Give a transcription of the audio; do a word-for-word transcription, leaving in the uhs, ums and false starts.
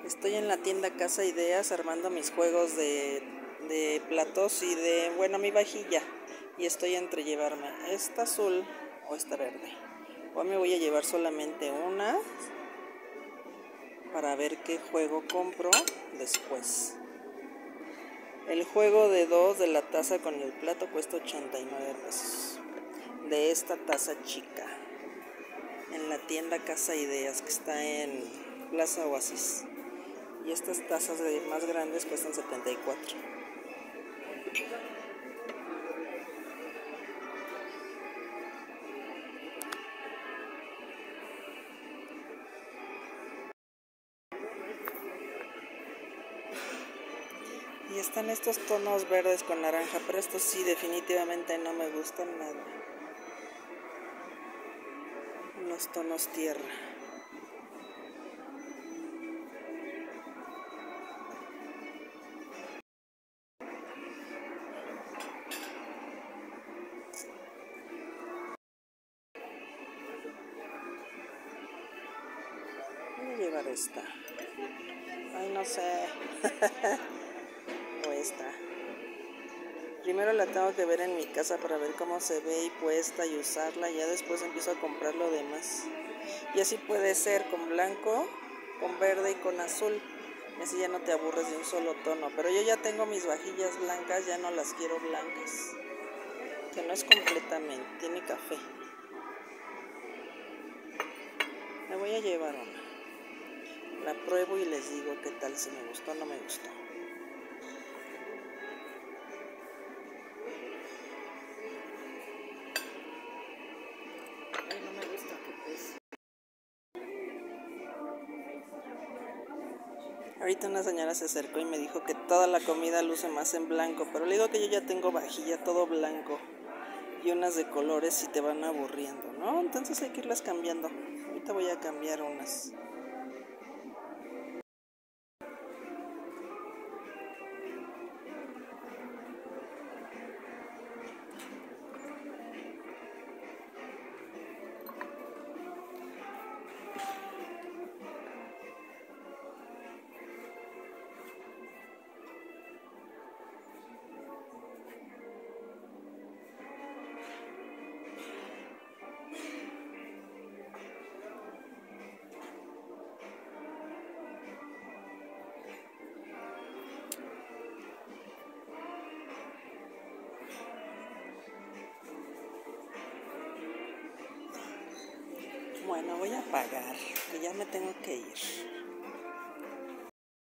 Estoy en la tienda Casa Ideas armando mis juegos de, de platos y de, bueno, mi vajilla. Y estoy entre llevarme esta azul o esta verde. Hoy me voy a llevar solamente una para ver qué juego compro después. El juego de dos de la taza con el plato cuesta ochenta y nueve pesos. De esta taza chica. En la tienda Casa Ideas que está en Plaza Oasis. Y estas tazas de más grandes cuestan setenta y cuatro. Y están estos tonos verdes con naranja, pero estos sí definitivamente no me gustan nada. Los tonos tierra. Voy a llevar esta. Ay, no sé. O esta. Primero la tengo que ver en mi casa para ver cómo se ve y puesta y usarla. Ya después empiezo a comprar lo demás. Y así puede ser con blanco, con verde y con azul. Así ya no te aburres de un solo tono. Pero yo ya tengo mis vajillas blancas, ya no las quiero blancas. Que no es completamente, tiene café. Me voy a llevar una. La pruebo y les digo qué tal, si me gustó o no me gustó. Ay, no me gusta que pese. Ahorita una señora se acercó y me dijo que toda la comida luce más en blanco, pero le digo que yo ya tengo vajilla todo blanco y unas de colores y te van aburriendo, ¿no? Entonces hay que irlas cambiando. Ahorita voy a cambiar unas. Bueno, voy a pagar, que ya me tengo que ir.